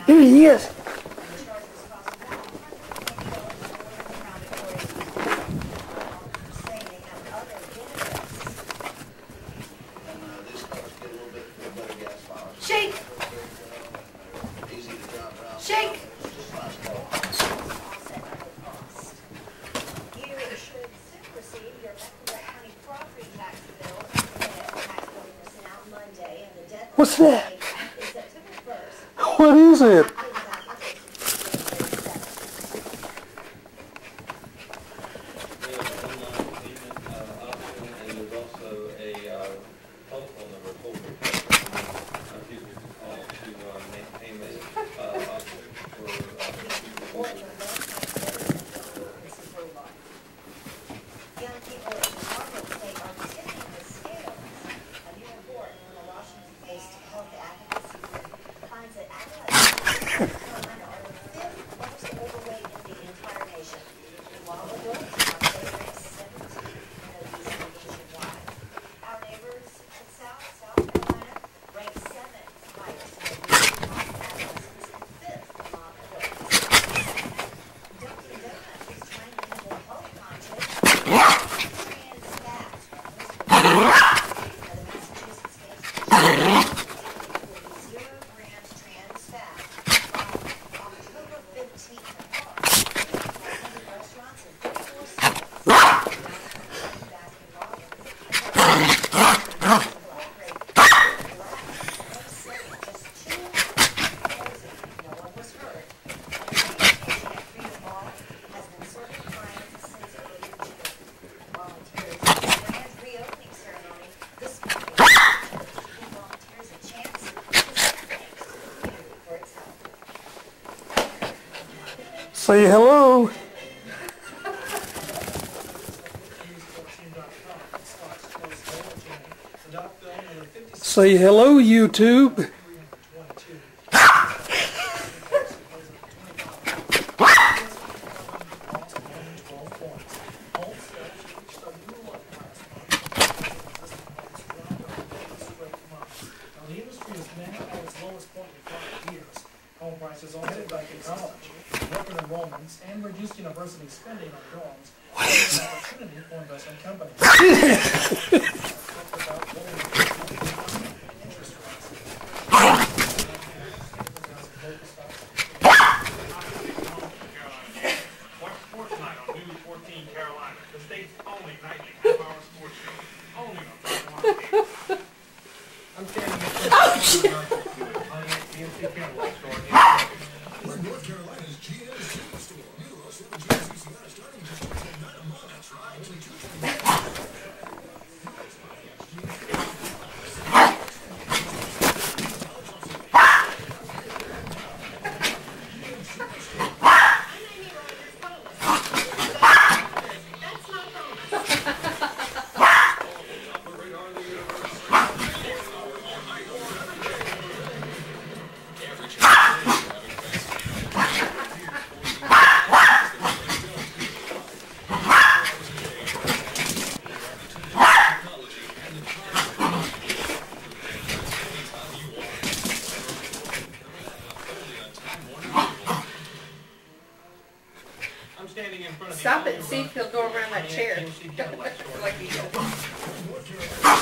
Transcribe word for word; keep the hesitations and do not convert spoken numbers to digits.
Here he is. Shake! Shake! What's that? What is it? Say hello. Say hello, YouTube. The industry is now at its lowest point in five years. Home prices also back in college, record enrollments, and reduced university spending on dorms is an opportunity for investment companies. Watch Sports Night on News fourteen Carolina, the state's only nightly half-hour sports show. Only on Friday. I'm standing in front of the G M C Campbell store. We're North Carolina's G M C store. New also the G M C Sierra starting just ten nine a month. That's right. Only two twenty. Stop it and see if he'll go around that chair. Like he does.